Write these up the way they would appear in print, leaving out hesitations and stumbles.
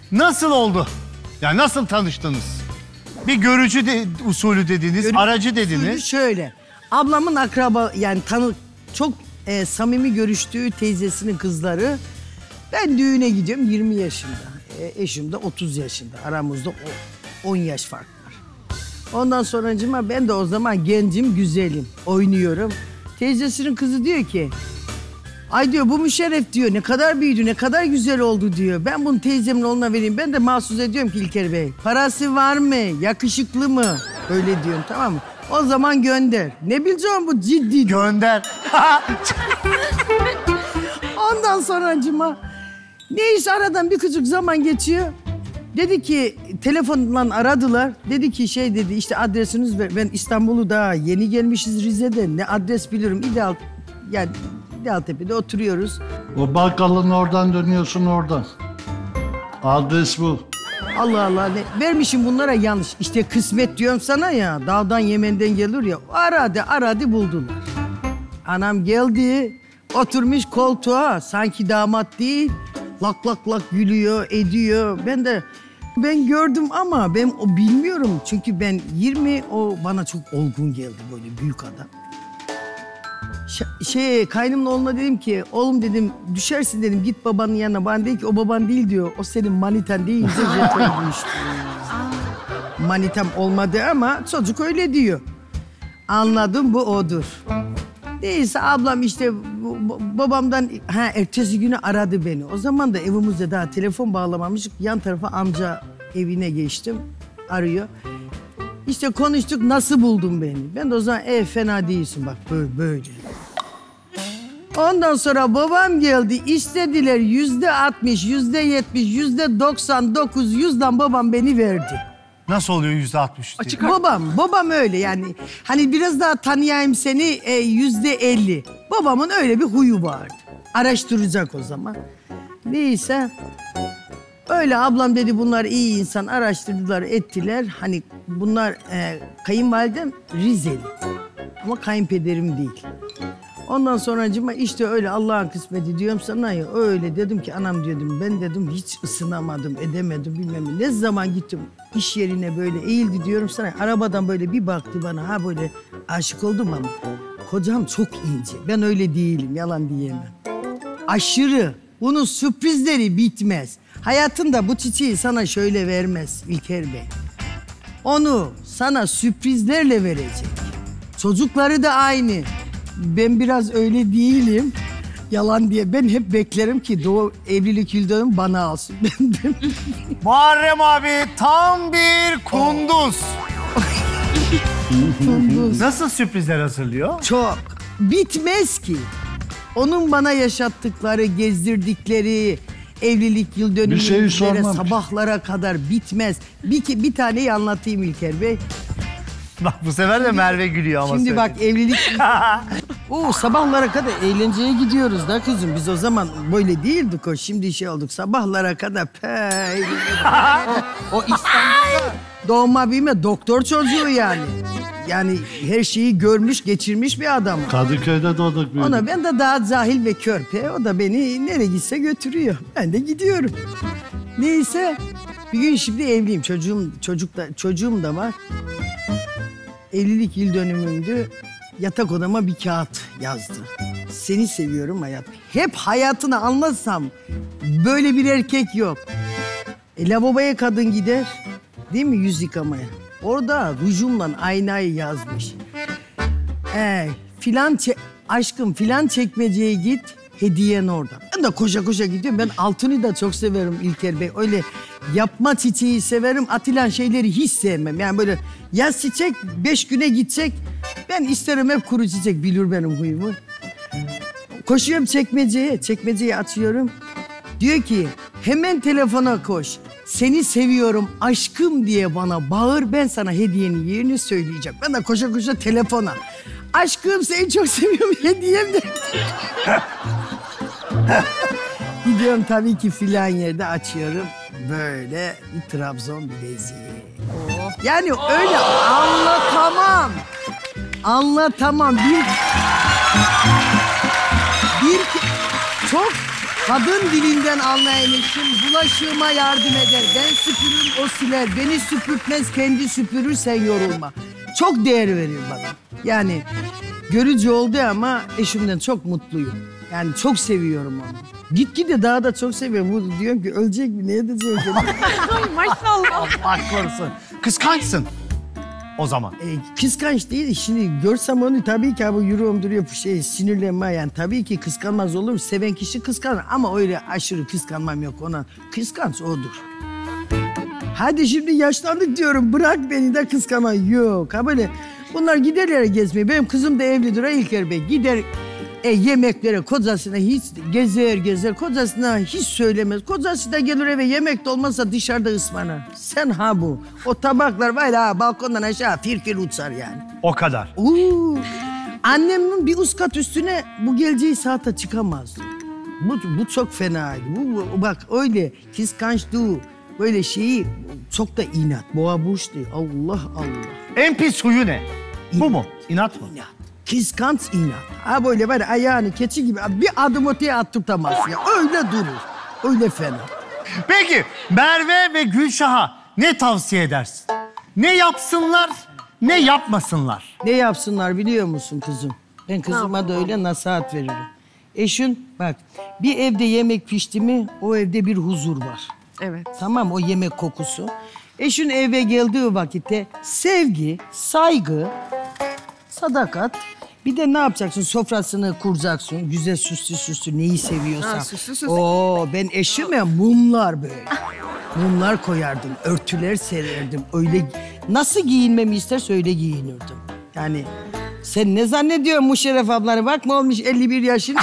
Nasıl oldu? Yani nasıl tanıştınız? Bir görücü usulü dediniz, aracı dediniz. Şöyle, ablamın akraba yani çok samimi görüştüğü teyzesinin kızları. Ben düğüne gidiyorum 20 yaşında. Eşim de 30 yaşında. Aramızda 10 yaş fark var. Ondan sonracığıma ben de o zaman gencim, güzelim. Oynuyorum. Teyzesinin kızı diyor ki... Ay diyor bu Müşerref diyor ne kadar büyüdü, ne kadar güzel oldu diyor. Ben bunu teyzemin oğluna vereyim. Ben de mahsus ediyorum ki İlker Bey. Parası var mı? Yakışıklı mı? Öyle diyorum tamam mı? O zaman gönder. Ne bileceğim bu ciddi. Gönder. Ondan sonracığıma neyse aradan bir küçük zaman geçiyor. Dedi ki telefonla aradılar. Dedi ki dedi işte adresiniz ver. Ben İstanbul'u daha yeni gelmişiz Rize'de. Ne adres bilirim. İdealtepe'de oturuyoruz. O bakkalın oradan dönüyorsun oradan. Adres bu. Allah Allah vermişim bunlara yanlış. İşte kısmet diyorum sana ya. Dağdan Yemen'den gelir ya. Aradı buldular. Anam geldi. Oturmuş koltuğa. Sanki damat değil. Lak lak lak gülüyor, ediyor. Ben gördüm ama ben o bilmiyorum. Çünkü ben 20 o bana çok olgun geldi böyle büyük adam. Kaynımın oğluna dedim ki oğlum dedim düşersin dedim git babanın yanına. Bana dedi ki o baban değil diyor. O senin manitan değil. Manitam olmadı ama çocuk öyle diyor. Anladım bu odur. Neyse ablam işte babamdan ertesi günü aradı beni. O zaman da evimizde daha telefon bağlamamıştık. Yan tarafa amca evine geçtim. Arıyor. İşte konuştuk nasıl buldun beni? Ben de o zaman fena değilsin bak böyle. Ondan sonra babam geldi istediler %60, %70, %99, %100'dan babam beni verdi. Nasıl oluyor %60? Babam öyle yani. Hani biraz daha tanıyayım seni %50. Babamın öyle bir huyu vardı. Araştıracak o zaman. Neyse. Öyle ablam dedi bunlar iyi insan araştırdılar ettiler. Hani bunlar kayınvalidem Rizeli. Ama kayınpederim değil. Ondan sonracığıma işte öyle Allah'ın kısmeti diyorum sana ya. Öyle dedim ki anam diyordum ben dedim hiç ısınamadım edemedim bilmem ne. Ne zaman gittim iş yerine böyle eğildi diyorum sana. Arabadan böyle bir baktı bana böyle aşık oldum ama. Kocam çok ince ben öyle değilim yalan diyemem. Aşırı bunun sürprizleri bitmez. Hayatında bu çiçeği sana şöyle vermez İlker Bey. Onu sana sürprizlerle verecek. Çocukları da aynı. Ben biraz öyle değilim. Yalan diye. Ben hep beklerim ki Doğu evlilik yıldönümü bana alsın. Muharrem abi tam bir kunduz. Kunduz. Nasıl sürprizler hazırlıyor? Çok. Bitmez ki. Onun bana yaşattıkları, gezdirdikleri, evlilik yıldönümleri sabahlara kadar bitmez. Bir taneyi anlatayım İlker Bey. Bak bu sefer de Merve gülüyor ama. Şimdi bak evlilik... sabahlara kadar eğlenceye gidiyoruz da kızım. Biz o zaman böyle değildik o. Şimdi olduk sabahlara kadar. O İstanbul'da doğma büyüme doktor çocuğu yani. Yani her şeyi görmüş geçirmiş bir adam. Kadıköy'de doğduk büyüdük. Ona ben de daha cahil ve körpe. O da beni nereye gitse götürüyor. Ben de gidiyorum. Neyse bir gün şimdi evliyim. Çocuğum da var. Evlilik yıl dönümündü. Yatak odama bir kağıt yazdı. Seni seviyorum hayat. Hep hayatını anlatsam böyle bir erkek yok. Lavaboya kadın gider. Değil mi yüz yıkamaya? Orada rujumla aynayı yazmış. Aşkım filan çekmeceye git. Hediyen orada. Ben de koşa koşa gidiyorum. Ben altını da çok severim İlker Bey. Öyle yapma çiçeği severim. Atılan şeyleri hiç sevmem. Yani böyle yaz çiçek 5 güne gidecek. Ben isterim hep kuru çiçek. Bilir benim huyumu. Koşuyorum çekmeceye. Çekmeceyi açıyorum. Diyor ki hemen telefona koş. Seni seviyorum aşkım diye bana bağır. Ben sana hediyenin yerini söyleyeceğim. Ben de koşa koşa telefona. Aşkım seni çok seviyorum hediyem de. Gidiyorum tabii ki filan yerde açıyorum. Böyle bir Trabzon bileziği. Yani öyle anlatamam. Çok Kadın dilinden anlayan eşim bulaşığıma yardım eder. Ben süpürür, o siler. Beni süpürtmez, kendi süpürür, sen yorulma. Çok değer veriyor bana. Yani görücü oldu ama eşimden çok mutluyum. Yani çok seviyorum onu. Gitgide daha da çok seviyorum. Bu diyorum ki ölecek mi? Ne edecek? Ay maşallah. Allah korusun. Kıskançsın o zaman. Kıskanç değil. Şimdi görsem onu tabii ki bu yürüyorum duruyor sinirlenme yani. Tabii ki kıskanmaz olur. Seven kişi kıskanır ama öyle aşırı kıskanmam yok ona. Kıskanç odur. Hadi şimdi yaşlandık diyorum. Bırak beni de kıskanma. Yok ha böyle. Bunlar giderler gezmeye. Benim kızım da evlidir İlker Bey. Gider yemeklere kocasına hiç gezer. Kocasına hiç söylemez. Kocası da gelir eve yemek de olmazsa dışarıda ısmarlar. Sen ha bu. O tabaklar var ya balkondan aşağı fir uçar yani. O kadar. Annemin bir üst kat üstüne bu geleceği saate çıkamazdı. Bu çok fenaydı. Bu bak öyle kıskançlığı böyle şeyi çok da inat. Boğa burçlu. Allah. En pis huyu ne? Bu mu? İnat mı? İnat. Kıskanç inat. Ha böyle var ayağını keçi gibi bir adım öteye attırtamazsın ya. Öyle durur. Öyle fena. Peki Merve ve Gülşah'a ne tavsiye edersin? Ne yapsınlar, ne yapmasınlar? Ne yapsınlar biliyor musun kızım? Ben kızıma da öyle nasihat veririm. Eşin bak bir evde yemek pişti mi o evde bir huzur var. Evet. Tamam o yemek kokusu. Eşin eve geldiği vakitte sevgi, saygı, sadakat. Bir de ne yapacaksın? Sofrasını kuracaksın. Güzel süslü neyi seviyorsan. Ha, süslü. Oo ben eşime mumlar böyle. Mumlar koyardım. Örtüler sererdim. Öyle nasıl giyinmemi isterse öyle giyinirdim. Yani sen ne zannediyorsun Muşerref ablanı? Bakma olmuş 51 yaşında.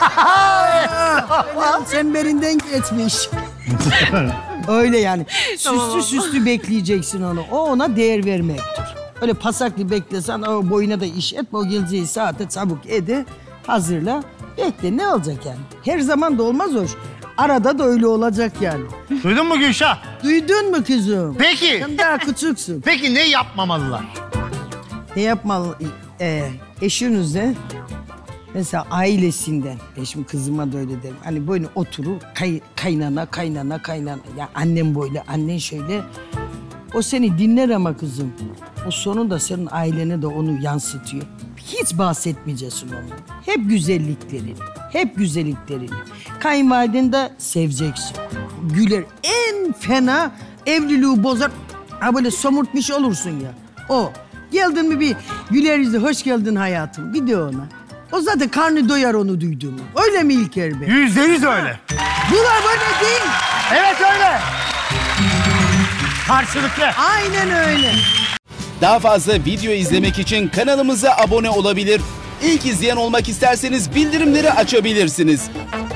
Çemberinden geçmiş. Öyle yani. Süslü bekleyeceksin onu. O ona değer vermektir. Öyle pasaklı beklesen o boyuna da iş etme. O geleceği saate çabuk ede. Hazırla. Bekle ne olacak yani? Her zaman da olmaz hoş. Arada da öyle olacak yani. Duydun mu Gülşah? Duydun mu kızım? Peki. Sen daha küçüksün. Peki ne yapmamalılar? Ne yapmalı? Eşinizle mesela ailesinden, eşim kızıma da öyle derim. Hani böyle oturur kaynana. Ya annem böyle, annen şöyle. O seni dinler ama kızım. O sonunda senin ailene de onu yansıtıyor. Hiç bahsetmeyeceksin onu. Hep güzelliklerini. Kayınvalideni de seveceksin. Güler. En fena evliliği bozar. Ha böyle somurtmuş olursun ya. O. Geldin mi bir güler yüzlü, hoş geldin hayatım. Bir de ona. O zaten karnı doyar onu duyduğumu. Öyle mi İlker Bey? %100 öyle. Bunlar böyle değil. Evet öyle. Karşılıklı. Aynen öyle. Daha fazla video izlemek için kanalımıza abone olabilir. İlk izleyen olmak isterseniz bildirimleri açabilirsiniz.